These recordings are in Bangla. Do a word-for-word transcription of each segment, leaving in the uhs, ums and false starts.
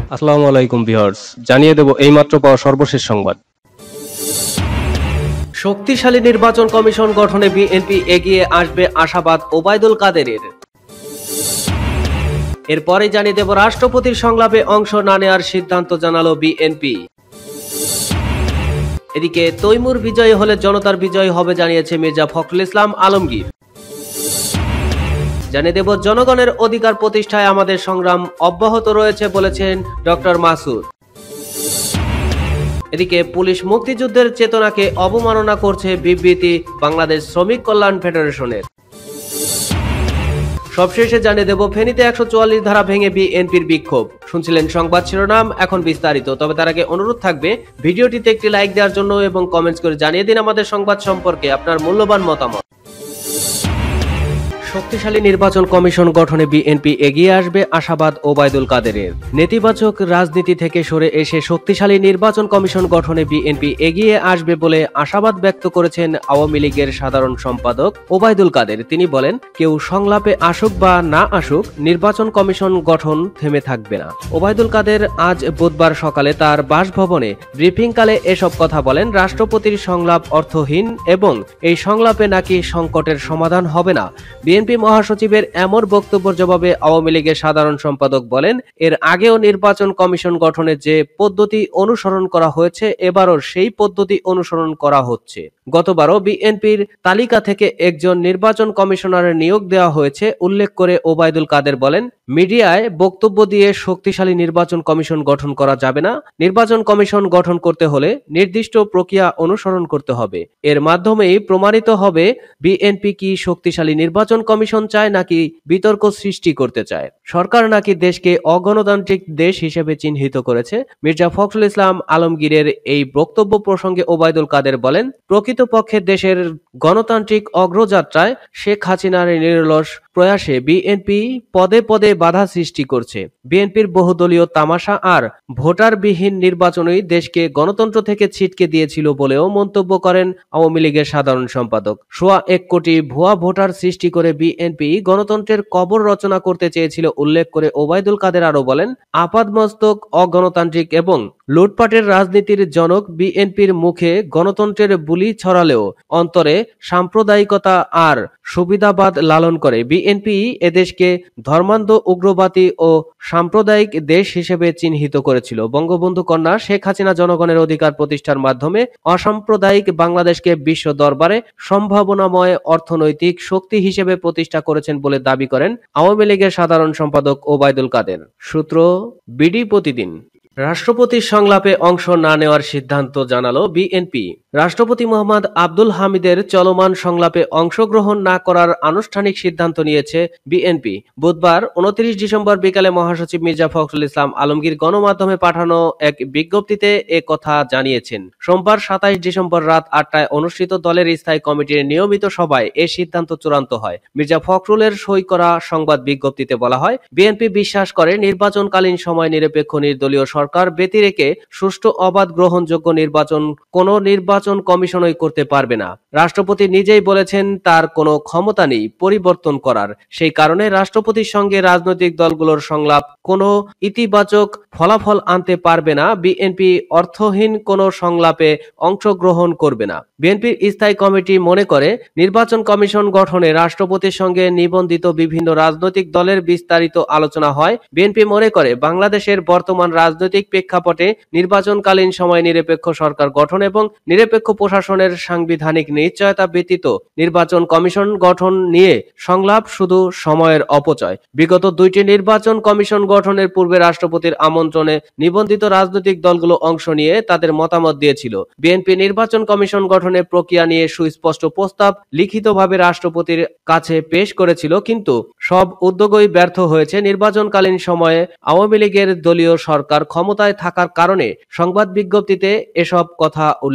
আসসালামু আলাইকুম ভিউয়ার্স, জানিয়ে দেব এইমাত্র পাওয়া সর্বশেষ সংবাদ। শক্তিশালী নির্বাচন কমিশন গঠনে বিএনপি এগিয়ে আসবে আশাবাদ ওবায়দুল কাদেরের। এরপরে জানিয়ে দেব রাষ্ট্রপতির সংলাপে অংশ না নেওয়ার সিদ্ধান্ত জানালো বিএনপি। এদিকে তৈমুর বিজয়ী হলে জনতার বিজয় হবে জানিয়েছে মির্জা ফখরুল ইসলাম আলমগীর। জানিয়ে দেব জনগণের অধিকার প্রতিষ্ঠায় আমাদের সংগ্রাম অব্যাহত রয়েছে বলেছেন ডক্টর মাসুদ। এদিকে পুলিশ মুক্তিযুদ্ধের চেতনাকে অবমাননা করছে বিবৃতি বাংলাদেশ শ্রমিক কল্যাণ ফেডারেশনের। সবশেষে জানিয়ে দেব ফেনীতে একশো চুয়াল্লিশ ধারা ভেঙে বিএনপির বিক্ষোভ। শুনছিলেন সংবাদ শিরোনাম, এখন বিস্তারিত। তবে তার আগে অনুরোধ থাকবে ভিডিওটিতে একটি লাইক দেওয়ার জন্য এবং কমেন্টস করে জানিয়ে দিন আমাদের সংবাদ সম্পর্কে আপনার মূল্যবান মতামত। শক্তিশালী নির্বাচন কমিশন গঠনে বিএনপি এগিয়ে আসবে আশাবাদ ওবায়দুল কাদেরের। নেতিবাচক রাজনীতি থেকে সরে এসে শক্তিশালী নির্বাচন কমিশন গঠনে বিএনপি এগিয়ে আসবে বলে আশাবাদ ব্যক্ত করেছেন আওয়ামী লীগের সাধারণ সম্পাদক ওবায়দুল কাদের। তিনি বলেন, কেউ সংলাপে আসুক বা না আসুক, নির্বাচন কমিশন গঠন থেমে থাকবে না। ওবায়দুল কাদের আজ বুধবার সকালে তার বাসভবনে ব্রিফিংকালে এসব কথা বলেন। রাষ্ট্রপতির সংলাপ অর্থহীন এবং এই সংলাপে নাকি সংকটের সমাধান হবে না। বিএনপি মহাসচিবের এমন বক্তব্যের জবাবে আওয়ামী লীগের সাধারণ সম্পাদক বলেন, এর আগেও নির্বাচন কমিশন গঠনের যে পদ্ধতি অনুসরণ করা হয়েছে, এবারও সেই পদ্ধতি অনুসরণ করা হচ্ছে। গতবারও বিএনপির তালিকা থেকে একজন নির্বাচন কমিশনারের নিয়োগ দেওয়া হয়েছে উল্লেখ করে ওবায়দুল কাদের বলেন, মিডিয়ায় বক্তব্য দিয়ে শক্তিশালী নির্বাচন কমিশন গঠন করা যাবে না। নির্বাচন কমিশন গঠন করতে হলে নির্দিষ্ট প্রক্রিয়া অনুসরণ করতে হবে। এর মাধ্যমেই প্রমাণিত হবে বিএনপি কি শক্তিশালী নির্বাচন কমিশন চায় নাকি বিতর্ক সৃষ্টি করতে চায়। সরকার নাকি দেশকে অগণতান্ত্রিক দেশ হিসেবে চিহ্নিত করেছে। মির্জা ফখরুল ইসলাম আলমগীরের এই বক্তব্য প্রসঙ্গে ওবায়দুল কাদের বলেন, প্রকৃতপক্ষে দেশের গণতান্ত্রিক অগ্রযাত্রায় শেখ হাসিনার নিরলস প্রয়াসে বিএনপি পদে পদে বাধা সৃষ্টি করছে। বিএনপির বহুদলীয় তামাশা আর ভোটারবিহীন নির্বাচনই দেশকে গণতন্ত্র থেকে ছিটকে দিয়েছিল বলেও মন্তব্য করেন আওয়ামী লীগের সাধারণ সম্পাদক। সোয়া এক কোটি ভুয়া ভোটার সৃষ্টি করে বিএনপি গণতন্ত্রের কবর রচনা করতে চেয়েছিল উল্লেখ করে ওবায়দুল কাদের আরো বলেন, আপাদমস্তক অগণতান্ত্রিক এবং লুটপাটের রাজনীতির জনক বিএনপির মুখে গণতন্ত্রের বুলি ছড়ালেও অন্তরে সাম্প্রদায়িকতা আর সুবিধাবাদ লালন করে। বিএনপি এদেশকে ধর্মান্ধ, উগ্রবাদী ও সাম্প্রদায়িক দেশ হিসেবে চিহ্নিত করেছিল। বঙ্গবন্ধু কন্যা শেখ হাসিনা জনগণের অধিকার প্রতিষ্ঠার মাধ্যমে অসাম্প্রদায়িক বাংলাদেশকে বিশ্ব দরবারে সম্ভাবনাময় অর্থনৈতিক শক্তি হিসেবে প্রতিষ্ঠা করেছেন বলে দাবি করেন আওয়ামী লীগের সাধারণ সম্পাদক ওবায়দুল কাদের। সূত্র বিডি প্রতিদিন। রাষ্ট্রপতির সংলাপে অংশ না নেওয়ার সিদ্ধান্ত জানালো বিএনপি। রাষ্ট্রপতি মোহাম্মদ আব্দুল হামিদের চলমান সংলাপে অংশগ্রহণ না করার আনুষ্ঠানিক সিদ্ধান্ত নিয়েছে বিএনপি। বুধবার উনত্রিশ ডিসেম্বর বিকালে মহাসচিব মির্জা ফখরুল ইসলাম আলমগীর গণমাধ্যমে পাঠানো এক বিজ্ঞপ্তিতে এ কথা জানিয়েছেন। সোমবার সাতাইশ ডিসেম্বর রাত আটটায় অনুষ্ঠিত দলের স্থায়ী কমিটির নিয়মিত সভায় এ সিদ্ধান্ত চূড়ান্ত হয়। মির্জা ফখরুলের সই করা সংবাদ বিজ্ঞপ্তিতে বলা হয়, বিএনপি বিশ্বাস করে নির্বাচনকালীন সময় নিরপেক্ষ নির্দলীয় সরকার ব্যতিরেকে সুষ্ঠু, অবাধ, গ্রহণযোগ্য নির্বাচন কোন নির্বাচন কমিশনই করতে পারবে না। রাষ্ট্রপতি নিজেই বলেছেন তার কোনো ক্ষমতা নেই পরিবর্তন করার। সেই কারণে রাষ্ট্রপতির সঙ্গে রাজনৈতিক দলগুলোর সংলাপ কোনো ইতিবাচক ফলাফল আনতে পারবে না। বিএনপি অর্থহীন কোনো সংলাপে অংশগ্রহণ করবে না। বিএনপির স্থায়ী কমিটি মনে করে, নির্বাচন কমিশন গঠনে রাষ্ট্রপতির সঙ্গে নিবন্ধিত বিভিন্ন রাজনৈতিক দলের বিস্তারিত আলোচনা হয়। বিএনপি মনে করে, বাংলাদেশের বর্তমান রাজনৈতিক প্রেক্ষাপটে নির্বাচনকালীন সময় নিরপেক্ষ সরকার গঠন এবং নিরপেক্ষ প্রশাসনের সাংবিধানিক নিশ্চয়তা ব্যতীত নির্বাচন কমিশন গঠন নিয়ে সংলাপ শুধু সময়ের অপচয়। বিগত দুইটি নির্বাচন কমিশন গঠনের পূর্বে রাষ্ট্রপতির আমন্ত্রণে নিবন্ধিত রাজনৈতিক দলগুলো অংশ নিয়ে তাদের মতামত দিয়েছিল। বিএনপি নির্বাচন কমিশন গঠনের প্রক্রিয়া নিয়ে সুস্পষ্ট প্রস্তাব লিখিতভাবে রাষ্ট্রপতির কাছে পেশ করেছিল, কিন্তু সব উদ্যোগই ব্যর্থ হয়েছে। নির্বাচনকালীন সময়ে আওয়ামী লীগের দলীয় সরকার ক্ষমতায় থাকার কারণে সংবাদ বিজ্ঞপ্তিতে এসব কথা উল্লেখ করা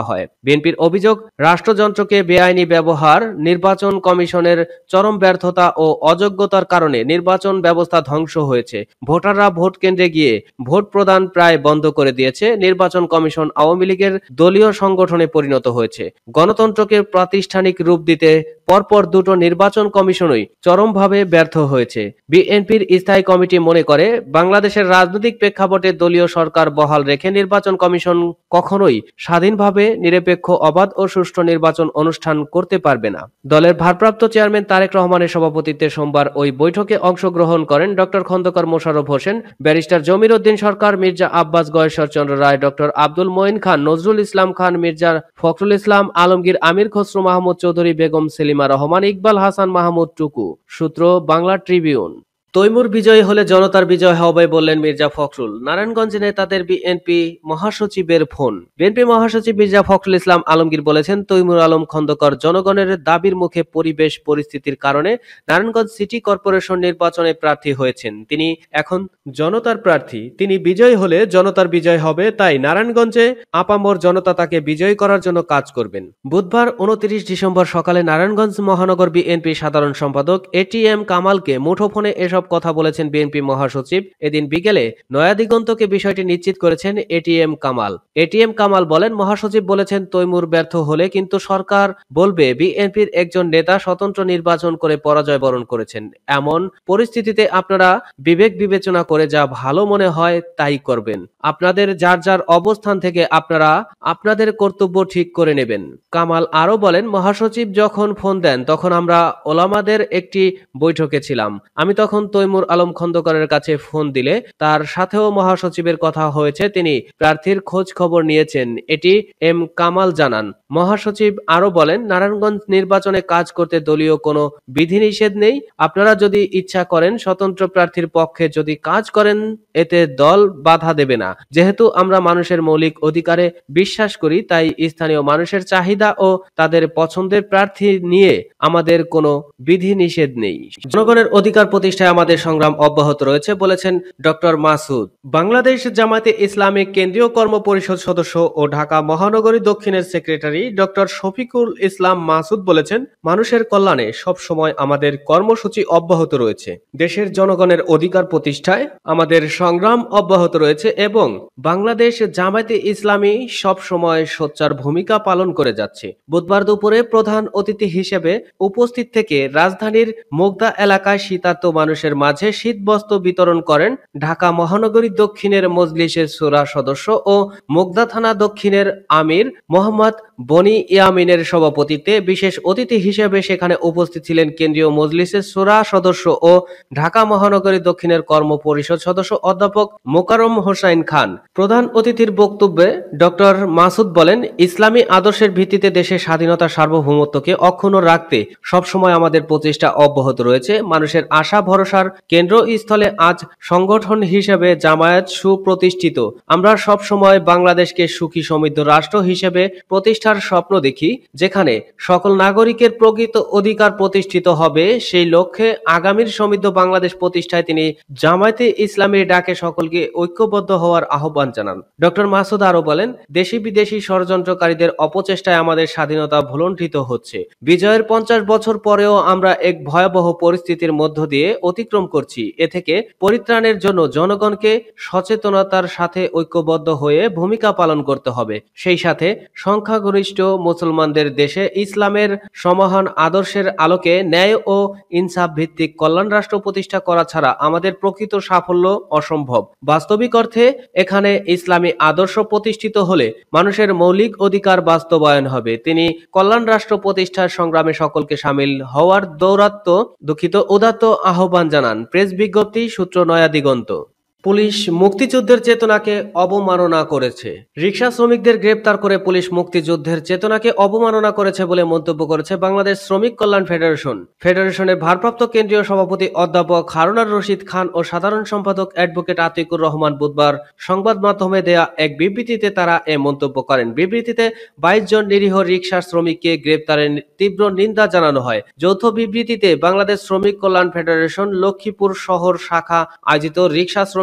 হয়। বিএনপির অভিযোগ, রাষ্ট্রযন্ত্রকে বেআইনি ব্যবহার, নির্বাচন কমিশনের চরম ব্যর্থতা ও অযোগ্যতার কারণে নির্বাচন ব্যবস্থা ধ্বংস হয়েছে। ভোটাররা ভোট কেন্দ্রে গিয়ে ভোট প্রদান প্রায় বন্ধ করে দিয়েছে। নির্বাচন কমিশন আওয়ামী লীগের দলীয় সংগঠনে পরিণত হয়েছে। গণতন্ত্রকে প্রাতিষ্ঠানিক রূপ দিতে পরপর দুটো নির্বাচন কমিশনই চরমভাবে ব্যর্থ হয়েছে। বিএনপির স্থায়ী কমিটি মনে করে, বাংলাদেশের রাজনৈতিক প্রেক্ষাপটে দলীয় সরকার বহাল রেখে নির্বাচন কমিশন কখনোই স্বাধীনভাবে নিরপেক্ষ, অবাধ ও সুষ্ঠু নির্বাচন অনুষ্ঠান করতে পারবে না। দলের ভারপ্রাপ্ত চেয়ারম্যান তারেক রহমানের সভাপতিত্বে সোমবার ওই বৈঠকে অংশগ্রহণ করেন doctor Khandakar Mosharraf Hossain, barrister Jamir Uddin Sarkar, Mirza Abbas Gayeshwar Chandra Roy, doctor Abdul Moin Khan, Nazrul Islam Khan, Mirza Fakhrul Islam Alamgir, Amir Khasru Mahmud Chowdhury, Begum Selima Rahman, Iqbal Hasan Mahmud Tuku. সূত্র বাংলা ট্রিবিউন। তৈমুর বিজয়ী হলে জনতার বিজয় হবে বললেন মির্জা ফখরুল। নারায়ণগঞ্জে নেতাদের বিএনপি মহাসচিবের ফোন। বিএনপি মহাসচিব মির্জা ফখরুল ইসলাম আলমগীর বলেছেন, তৈমুর আলম খন্দকার জনগণের দাবির মুখে পরিবেশ পরিস্থিতির কারণে নারায়ণগঞ্জ সিটি কর্পোরেশন নির্বাচনে প্রার্থী হয়েছেন। তিনি এখন জনতার প্রার্থী। তিনি বিজয়ী হলে জনতার বিজয় হবে, তাই নারায়ণগঞ্জে আপামর জনতা তাকে বিজয়ী করার জন্য কাজ করবেন। বুধবার উনত্রিশ ডিসেম্বর সকালে নারায়ণগঞ্জ মহানগর বিএনপি সাধারণ সম্পাদক এটিএম কামালকে মুঠোফোনে এসব কথা বলেছেন বিএনপি মহাসচিব। এদিন বিকেলে নয়াদিগন্তকে বিষয়টি নিশ্চিত করেছেন এটিএম কামাল। এটিএম কামাল বলেন, মহাসচিব বলেছেন তৈমুর ব্যর্থ হলে কিন্তু সরকার বলবে বিএনপির একজন নেতা স্বতন্ত্র নির্বাচন করে পরাজয় বরণ করেছেন। এমন পরিস্থিতিতে আপনারা বিবেক বিবেচনা করে যা ভালো মনে হয় তাই করবেন। আপনাদের যার যার অবস্থান থেকে আপনারা আপনাদের কর্তব্য ঠিক করে নেবেন। কামাল আরো বলেন, মহাসচিব যখন ফোন দেন তখন আমরা ওলামাদের একটি বৈঠকে ছিলাম। আমি তখন তৈমুর আলম খন্দকারের কাছে ফোন দিলে তার সাথেও মহাসচিবের কথা হয়েছে, তিনি প্রার্থীর খোঁজ খবর নিয়েছেন, এটি এম কামাল জানান। মহাসচিব আরো বলেন, নারায়ণগঞ্জ নির্বাচনে কাজ করতে দলীয় কোনো বিধিনিষেধ নেই। আপনারা যদি ইচ্ছা করেন স্বতন্ত্র প্রার্থীর পক্ষে যদি কাজ করেন, এতে দল বাধা দেবে না। যেহেতু আমরা মানুষের মৌলিক অধিকারে বিশ্বাস করি, তাই স্থানীয় মানুষের চাহিদা ও তাদের পছন্দের প্রার্থী নিয়ে আমাদের কোনো বিধিনিষেধ নেই। জনগণের অধিকার প্রতিষ্ঠায় আমাদের সংগ্রাম অব্যাহত রয়েছে বলেছেন ডক্টর মাসুদ। বাংলাদেশ জামায়াতে ইসলামী কেন্দ্রীয় কর্ম পরিষদ সদস্য ও ঢাকা মহানগরী দক্ষিণের সেক্রেটারি ডক্টর শফিকুল ইসলাম মাসুদ বলেছেন, মানুষের কল্যাণে সব সময় আমাদের কর্মসূচি অব্যাহত রয়েছে। দেশের জনগণের অধিকার প্রতিষ্ঠায় আমাদের সংগ্রাম অব্যাহত রয়েছে এবং বাংলাদেশ জামায়াতে ইসলামী সব সময় সোচ্চার ভূমিকা পালন করে যাচ্ছে। বুধবার দুপুরে প্রধান অতিথি হিসেবে উপস্থিত থেকে রাজধানীর মুগদা এলাকায় শীতার্ত মানুষের মাঝে শীতবস্ত্র বিতরণ করেন ঢাকা মহানগরী দক্ষিণের মজলিসের শূরা সদস্য ও মুগদা থানা দক্ষিণের আমির মোহাম্মদ বনি ইয়ামিনের সভাপতিত্বে। বিশেষ অতিথি হিসেবে সেখানে উপস্থিত ছিলেন কেন্দ্রীয় মজলিসের শূরা সদস্য ও ঢাকা মহানগরী দক্ষিণের কর্ম পরিষদ সদস্য অধ্যাপক মোকাররম হোসাইন খান। প্রধান অতিথির বক্তব্যে ডক্টর মাসুদ বলেন, ইসলামী আদর্শের ভিত্তিতে দেশের স্বাধীনতা সার্বভৌমত্বকে অক্ষুণ্ণ রাখতে সবসময় আমাদের প্রচেষ্টা অব্যাহত রয়েছে। মানুষের আশা ভরসার কেন্দ্রস্থলে আজ সংগঠন হিসেবে জামায়াত সুপ্রতিষ্ঠিত। আমরা সব সময় বাংলাদেশকে সুখী সমৃদ্ধ রাষ্ট্র হিসেবে প্রতিষ্ঠার স্বপ্ন দেখি, যেখানে সকল নাগরিকের প্রকৃত অধিকার প্রতিষ্ঠিত হবে। সেই লক্ষ্যে আগামীর সমৃদ্ধ বাংলাদেশ প্রতিষ্ঠায় তিনি জামায়াতে ইসলামীর ডাকে সকলকে ঐক্যবদ্ধ হওয়ার আহ্বান জানান। ডক্টর মাসুদ আরো বলেন, দেশি বিদেশি ষড়যন্ত্রকারীদের অপচেষ্টায় আমাদের স্বাধীনতা ভুলণ্ঠিত হচ্ছে। বিজয়ের পঞ্চাশ বছর পরেও আমরা এক ভয়াবহ পরিস্থিতির মধ্য দিয়ে অতিক্রম করছি। এ থেকে পরিত্রাণের জন্য জনগণকে সচেতনতার সাথে ঐক্যবদ্ধ হয়ে ভূমিকা পালন করতে হবে। সেই সাথে সংখ্যাগরিষ্ঠ মুসলমানদের দেশে ইসলামের সমাহান আদর্শের আলোকে ন্যায় ও ইনসাফ ভিত্তিক কল্যাণ রাষ্ট্র প্রতিষ্ঠা করা ছাড়া আমাদের প্রকৃত সাফল্য অসম্ভব। বাস্তবিক অর্থে এখানে ইসলামী আদর্শ প্রতিষ্ঠিত হলে মানুষের মৌলিক অধিকার বাস্তবায়ন হবে। তিনি কল্যাণ রাষ্ট্র প্রতিষ্ঠার সংগ্রামে সকলকে সামিল হওয়ার দৌরাত্ম দুঃখিত উদাত্ত আহ্বান জানান। প্রেস বিজ্ঞপ্তি সূত্র নয়াদিগন্ত। পুলিশ মুক্তিযুদ্ধের চেতনাকে অবমাননা করেছে। রিকশা শ্রমিকদের গ্রেপ্তার করে পুলিশ মুক্তিযুদ্ধের চেতনাকে অবমাননা করেছে বলে মন্তব্য করেছে বাংলাদেশ শ্রমিক কল্যাণ ফেডারেশন। ফেডারেশনের ভারপ্রাপ্ত কেন্দ্রীয় সভাপতি অধ্যাপক হারুনার রশিদ খান ও সাধারণ সম্পাদক অ্যাডভোকেট আতিকুর রহমান বুধবার সংবাদ মাধ্যমে দেয়া এক বিবৃতিতে তারা এ মন্তব্য করেন। বিবৃতিতে বাইশ জন নিরীহ রিকশা শ্রমিককে গ্রেপ্তারের তীব্র নিন্দা জানানো হয়। যৌথ বিবৃতিতে বাংলাদেশ শ্রমিক কল্যাণ ফেডারেশন লক্ষ্মীপুর শহর শাখা আয়োজিত রিকশা শ্রমিক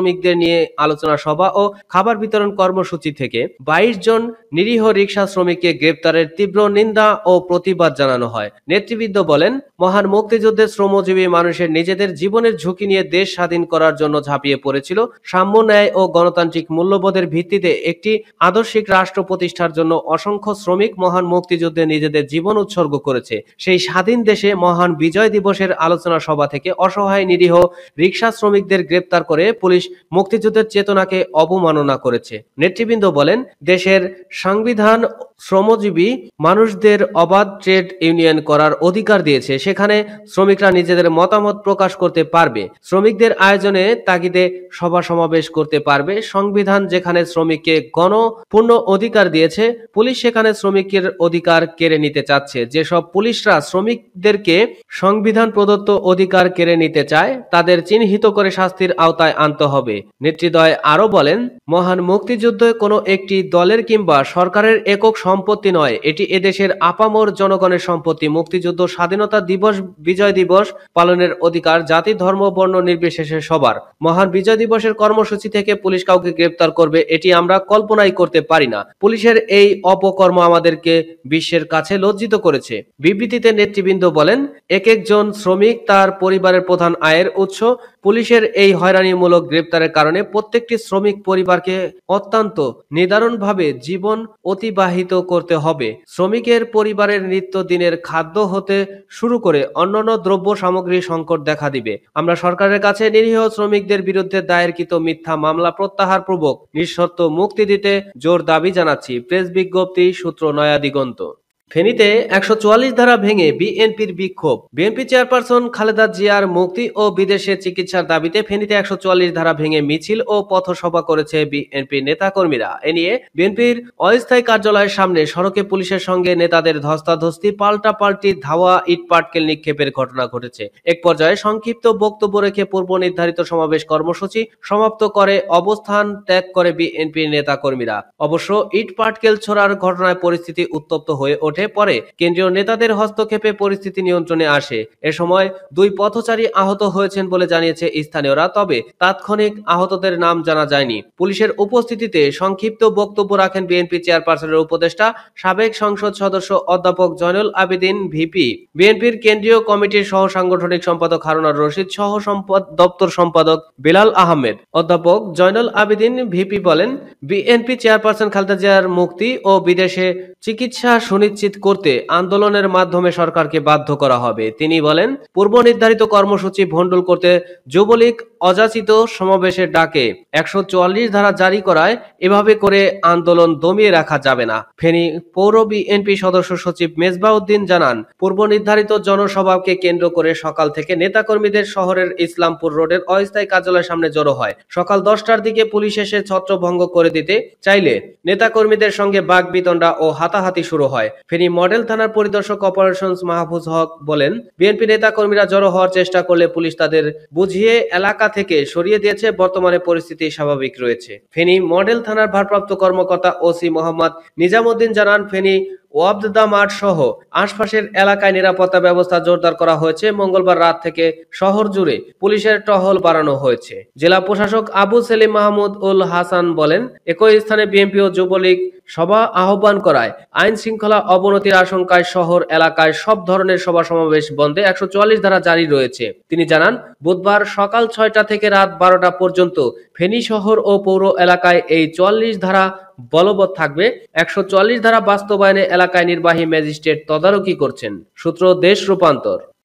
শ্রমিকদের নিয়ে আলোচনা সভা ও খাবার বিতরণ কর্মসূচি থেকে বাইশ জন নিরীহ রিকশা শ্রমিককে গ্রেপ্তারের তীব্র নিন্দা ও প্রতিবাদ জানানো হয়। নেতৃবৃন্দ বলেন, মহান মুক্তিযুদ্ধে শ্রমজীবী মানুষের নিজেদের জীবনের ঝুঁকি নিয়ে দেশ স্বাধীন করার জন্য ঝাঁপিয়ে পড়েছিল। সাম্য, ন্যায় ও গণতান্ত্রিক মূল্যবোধের ভিত্তিতে একটি আদর্শিক রাষ্ট্র প্রতিষ্ঠার জন্য অসংখ্য শ্রমিক মহান মুক্তিযুদ্ধে নিজেদের জীবন উৎসর্গ করেছে। সেই স্বাধীন দেশে মহান বিজয় দিবসের আলোচনা সভা থেকে অসহায় নিরীহ রিকশা শ্রমিকদের গ্রেপ্তার করে পুলিশ মুক্তিযুদ্ধের চেতনাকে অবমাননা করেছে। নেতৃবৃন্দ বলেন, দেশের সংবিধান শ্রমজীবী মানুষদের অবাধ ট্রেড ইউনিয়ন করার অধিকার দিয়েছে। সেখানে শ্রমিকরা নিজেদের মতামত প্রকাশ করতে পারবে, শ্রমিকদের আয়োজনে তাগিদে সভা সমাবেশ করতে পারবে। সংবিধান যেখানে শ্রমিককে গণপূর্ণ অধিকার দিয়েছে, পুলিশ সেখানে শ্রমিকের অধিকার কেড়ে নিতে চাচ্ছে। যেসব পুলিশরা শ্রমিকদেরকে সংবিধান প্রদত্ত অধিকার কেড়ে নিতে চায়, তাদের চিহ্নিত করে শাস্তির আওতায় আনতে হবে। নেতৃদ্বয় আরো বলেন, মহান মুক্তিযুদ্ধ কোনো একটি দলের কিংবা সরকারের একক সম্পত্তি নয়, এটি এদেশের আপামর জনগণের সম্পত্তি। মুক্তিযুদ্ধ, স্বাধীনতা দিবস, বিজয় দিবস পালনের অধিকার জাতি, ধর্ম, বর্ণ নির্বিশেষে সবার। মহান বিজয় দিবসের কর্মসূচি থেকে পুলিশ কাউকে গ্রেপ্তার করবে, এটি আমরা কল্পনাই করতে পারি না। পুলিশের এই অপকর্ম আমাদেরকে বিশ্বের কাছে লজ্জিত করেছে। বিবৃতিতে নেতৃবৃন্দ বলেন, এক একজন শ্রমিক তার পরিবারের প্রধান আয়ের উৎস। পুলিশের এই হয়রানিমূলক গ্রেপ্তারের কারণে প্রত্যেকটি শ্রমিক পরিবারকে অত্যন্ত নিদারুণভাবে জীবন অতিবাহিত করতে হবে। শ্রমিকের পরিবারের নিত্যদিনের খাদ্য হতে শুরু করে অন্যান্য দ্রব্য সামগ্রী সংকট দেখা দিবে। আমরা সরকারের কাছে নিরীহ শ্রমিকদের বিরুদ্ধে দায়েরকৃত মিথ্যা মামলা প্রত্যাহার পূর্বক নিঃশর্ত মুক্তি দিতে জোর দাবি জানাচ্ছি। প্রেস বিজ্ঞপ্তি, সূত্র নয়া দিগন্ত। ফেনীতে একশো চুয়াল্লিশ ধারা ভেঙে বিএনপির বিক্ষোভ। বিএনপি চেয়ারপারসন খালেদা জিয়ার মুক্তি ও বিদেশে চিকিৎসার দাবিতে ফেনীতে একশো চুয়াল্লিশ ধারা ভেঙে মিছিল ও পথসভা করেছে বিএনপি নেতাকর্মীরা। এ নিয়ে বিএনপির অস্থায়ী কার্যালয়ের সামনে সড়কে পুলিশের সঙ্গে নেতাদের ধস্তাধস্তি, পাল্টাপাল্টি ধাওয়া, ইট পাটকেল নিক্ষেপের ঘটনা ঘটেছে। এক পর্যায়ে সংক্ষিপ্ত বক্তব্য রেখে পূর্ব নির্ধারিত সমাবেশ কর্মসূচি সমাপ্ত করে অবস্থান ত্যাগ করে বিএনপির নেতাকর্মীরা। অবশ্য ইট পাটকেল ছোড়ার ঘটনায় পরিস্থিতি উত্তপ্ত হয়ে ওঠে। পরে কেন্দ্রীয় নেতাদের হস্তক্ষেপে পরিস্থিতি নিয়ন্ত্রণে আসে। এ সময় দুই পথচারী আহত হয়েছেন বলে জানিয়েছে স্থানীয়রা, তবে তাৎক্ষণিক আহতদের নাম জানা যায়নি। পুলিশের উপস্থিতিতে সংক্ষিপ্ত বক্তব্য রাখেন বিএনপি চেয়ারপারসনের উপদেষ্টা, সাবেক সংসদ সদস্য অধ্যাপক জয়নুল আবেদিন ভিপি, বিএনপির কেন্দ্রীয় কমিটির সহ সাংগঠনিক সম্পাদক হারুনার রশিদ, সহ দপ্তর সম্পাদক বেলাল আহমেদ। অধ্যাপক জয়নুল আবেদিন ভিপি বলেন, বিএনপি চেয়ারপারসন খালেদা জিয়ার মুক্তি ও বিদেশে চিকিৎসা সুনিশ্চিত করতে আন্দোলনের মাধ্যমে সরকারকে বাধ্য করা হবে। তিনি বলেন, পূর্ব নির্ধারিত কর্মসূচি ভণ্ডুল করতে যুবলীগ অযাচিত সমাবেশের ডাকে একশো চুয়াল্লিশ ধারা জারি করায় এভাবে করে আন্দোলন দমিয়ে রাখা যাবে না। ফেনী পৌর বিএনপি সদস্য সচিব মেজবাউদ্দিন জানান, পূর্ব নির্ধারিত জনসভাকে কেন্দ্র করে সকাল থেকে নেতাকর্মীদের শহরের ইসলামপুর রোডের অস্থায়ী কার্যালয়ের সামনে জড়ো হয়। সকাল দশটার দিকে পুলিশ এসে ছত্রভঙ্গ করে দিতে চাইলে নেতাকর্মীদের সঙ্গে বাকবিতণ্ডা ও হাতাহাতি শুরু হয়। ফেনী মডেল থানার পরিদর্শক অপারেশনস মাহফুজ হক বলেন, বিএনপি নেতাকর্মীরা জড়ো হওয়ার চেষ্টা করলে পুলিশ তাদের বুঝিয়ে এলাকা থেকে সরিয়ে দিয়েছে। বর্তমানে পরিস্থিতি স্বাভাবিক রয়েছে। ফেনী মডেল থানার ভারপ্রাপ্ত কর্মকর্তা ওসি মোহাম্মদ নিজামুদ্দিন জানান, ফেনী ওয়াবদা মাঠ সহ আশপাশের এলাকায় নিরাপত্তা ব্যবস্থা জোরদার করা হয়েছে। মঙ্গলবার রাত থেকে শহর জুড়ে পুলিশের টহল বাড়ানো হয়েছে। জেলা প্রশাসক আবু সেলিম মাহমুদ উল হাসান বলেন, একই স্থানে বিএনপি ও যুবলীগ সভা আহ্বান করায় আইন শৃঙ্খলা অবনতির আশঙ্কায় শহর এলাকায় সব ধরনের সভা সমাবেশ বন্ধে একশো চুয়াল্লিশ ধারা জারি রয়েছে। তিনি জানান, বুধবার সকাল ছয়টা থেকে রাত বারোটা পর্যন্ত ফেনী শহর ও পৌর এলাকায় এই চুয়াল্লিশ ধারা বলবৎ থাকবে। একশো চুয়াল্লিশ ধারা বাস্তবায়নে এলাকায় নির্বাহী ম্যাজিস্ট্রেট তদারকি করছেন। সূত্র দেশ রূপান্তর।